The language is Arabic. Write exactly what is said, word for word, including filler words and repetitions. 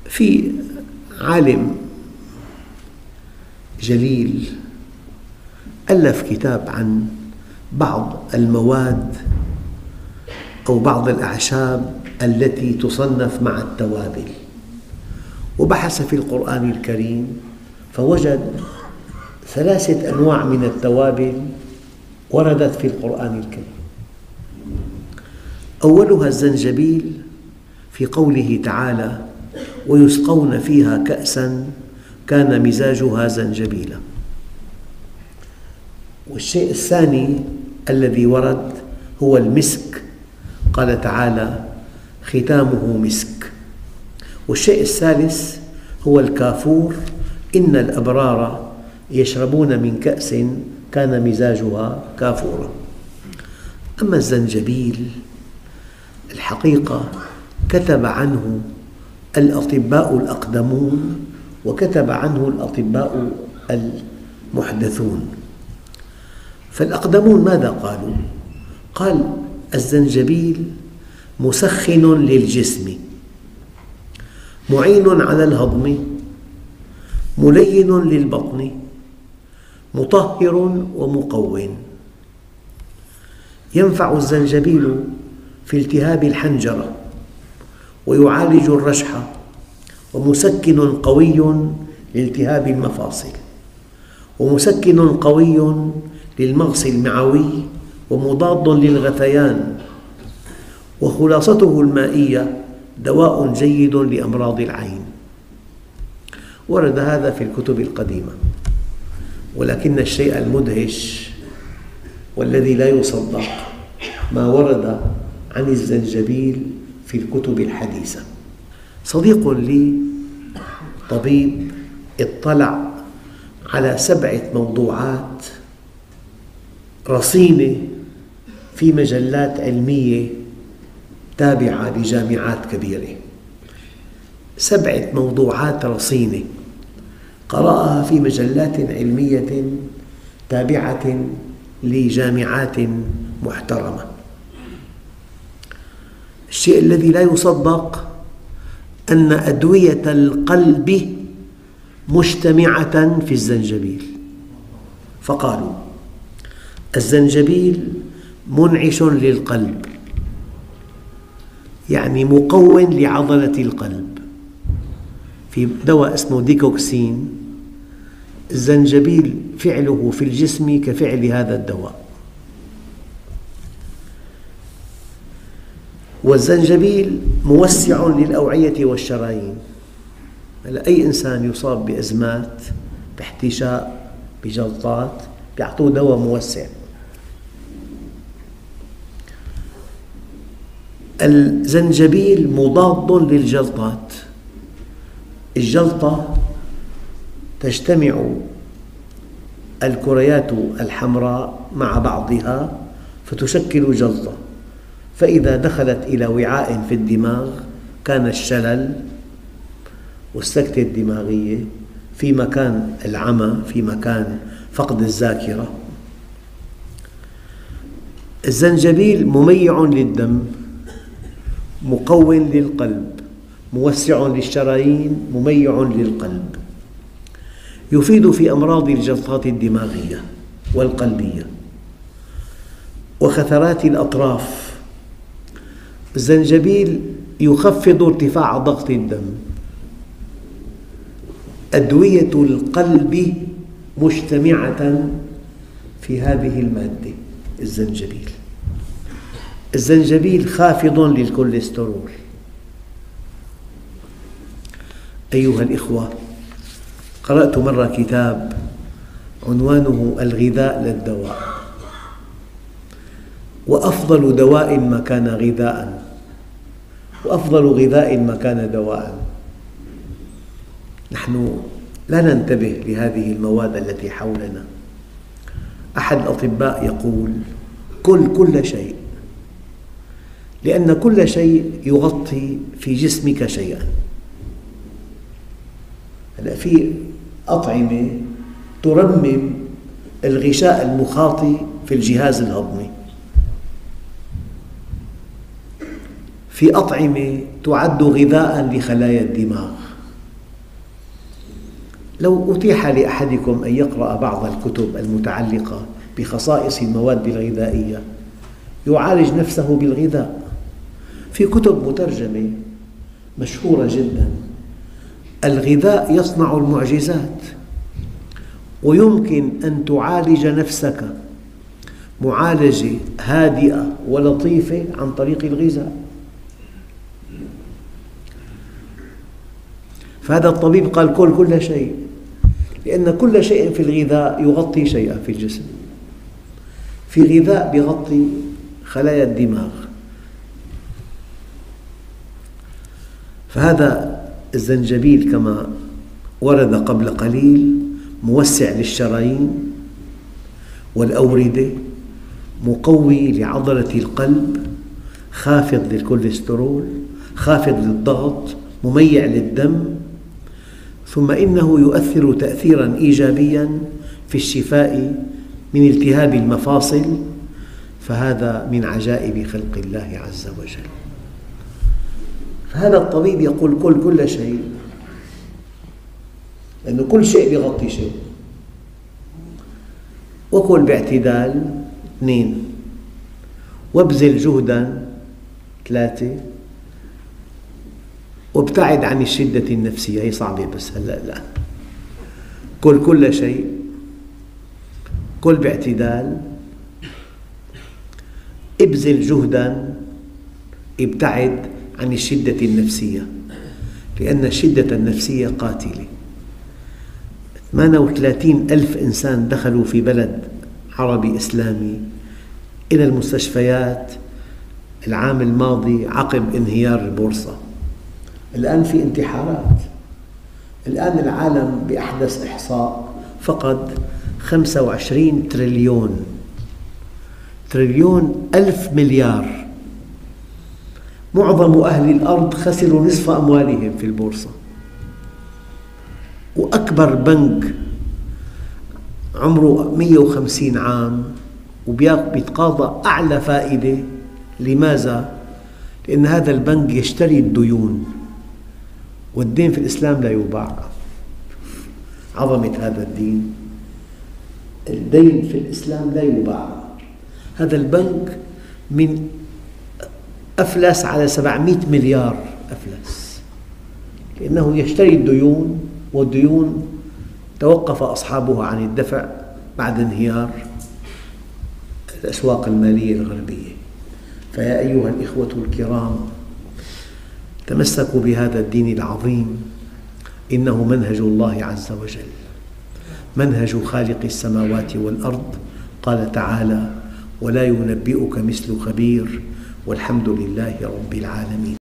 في عالم جليل ألف كتاب عن بعض المواد أو بعض الأعشاب التي تصنف مع التوابل، وبحث في القرآن الكريم فوجد ثلاثة أنواع من التوابل وردت في القرآن الكريم. أولها الزنجبيل في قوله تعالى: ويسقون فيها كأساً كان مزاجها زنجبيلا. والشيء الثاني الذي ورد هو المسك، قال تعالى: ختامه مسك. والشيء الثالث هو الكافور: إن الأبرار يشربون من كأس كان مزاجها كافورا. أما الزنجبيل الحقيقة كتب عنه الأطباء الأقدمون وكتب عنه الأطباء المحدثون. فالأقدمون ماذا قالوا؟ قال: الزنجبيل مسخن للجسم، معين على الهضم، ملين للبطن، مطهر ومقوٍ. ينفع الزنجبيل في التهاب الحنجرة، ويعالج الرشح، ومسكن قوي لالتهاب المفاصل، ومسكن قوي للمغص المعوي، ومضاد للغثيان، وخلاصته المائية دواء جيد لأمراض العين. ورد هذا في الكتب القديمة، ولكن الشيء المدهش والذي لا يصدق ما ورد عن الزنجبيل في الكتب الحديثة. صديق لي طبيب اطلع على سبعة موضوعات رصينة في مجلات علمية تابعة لجامعات كبيرة، سبعة موضوعات رصينة قرأها في مجلات علمية تابعة لجامعات محترمة. الشيء الذي لا يصدق أن أدوية القلب مجتمعة في الزنجبيل، فقالوا: الزنجبيل منعش للقلب، يعني مقوٍ لعضلة القلب. في دواء اسمه ديكوكسين، الزنجبيل فعله في الجسم كفعل هذا الدواء. والزنجبيل موسع للأوعية والشرايين. أي إنسان يصاب بأزمات، باحتشاء، بجلطات، يعطوه دواء موسع. الزنجبيل مضاد للجلطات. الجلطة تجتمع الكريات الحمراء مع بعضها فتشكل جلطة، فإذا دخلت إلى وعاء في الدماغ كان الشلل والسكتة الدماغية، في مكان العمى، في مكان فقد الذاكرة. الزنجبيل مميع للدم، مقوٍ للقلب، موسع للشرايين، مميع للقلب. يفيد في أمراض الجلطات الدماغية والقلبية وخثرات الأطراف. الزنجبيل يخفض ارتفاع ضغط الدم. أدوية القلب مجتمعة في هذه المادة الزنجبيل. الزنجبيل خافض للكوليسترول. أيها الإخوة، قرأت مرة كتاب عنوانه الغذاء للدواء، وأفضل دواء ما كان غذاء، وأفضل غذاء ما كان دواء. نحن لا ننتبه لهذه المواد التي حولنا. أحد الأطباء يقول: كل كل شيء، لأن كل شيء يغطي في جسمك شيئاً. هلأ في أطعمة ترمم الغشاء المخاطي في الجهاز الهضمي، في أطعمة تعد غذاء لخلايا الدماغ، لو أتيح لأحدكم أن يقرأ بعض الكتب المتعلقة بخصائص المواد الغذائية يعالج نفسه بالغذاء. في كتب مترجمة مشهورة جدا، الغذاء يصنع المعجزات، ويمكن أن تعالج نفسك معالجة هادئة ولطيفة عن طريق الغذاء. فهذا الطبيب قال كل كل شيء، لأن كل شيء في الغذاء يغطي شيئا في الجسم. في غذاء يغطي خلايا الدماغ، فهذا الزنجبيل كما ورد قبل قليل موسع للشرايين والأوردة، مقوي لعضلة القلب، خافض للكوليسترول، خافض للضغط، مميع للدم، ثم إنه يؤثر تأثيراً إيجابياً في الشفاء من التهاب المفاصل، فهذا من عجائب خلق الله عز وجل. فهذا الطبيب يقول كل كل شيء، لأن كل شيء يغطي شيء. وكل باعتدال اثنين، وابذل جهداً ثلاثة، وابتعد عن الشدة النفسية. هي صعبة بس هلأ لا. كل كل شيء، كل باعتدال، ابذل جهداً، ابتعد عن الشدة النفسية، لأن الشدة النفسية قاتلة. ثمانية وثلاثين ألف إنسان دخلوا في بلد عربي إسلامي إلى المستشفيات العام الماضي عقب انهيار البورصة. الآن في انتحارات. الآن العالم بأحدث إحصاء فقد خمسة وعشرين تريليون تريليون ألف مليار. معظم أهل الأرض خسروا نصف أموالهم في البورصة. وأكبر بنك عمره مئة وخمسين عام وبيتقاضى أعلى فائدة. لماذا؟ لأن هذا البنك يشتري الديون، والدين في الإسلام لا يباع. عظمة هذا الدين، الدين في الإسلام لا يباع. هذا البنك من أفلس على سبعمئة مليار أفلس، لأنه يشتري الديون، والديون توقف أصحابها عن الدفع بعد انهيار الأسواق المالية الغربية. فيا أيها الإخوة الكرام، تمسكوا بهذا الدين العظيم، إنه منهج الله عز وجل، منهج خالق السماوات والأرض. قال تعالى: ولا ينبئك مثل خبير، والحمد لله رب العالمين.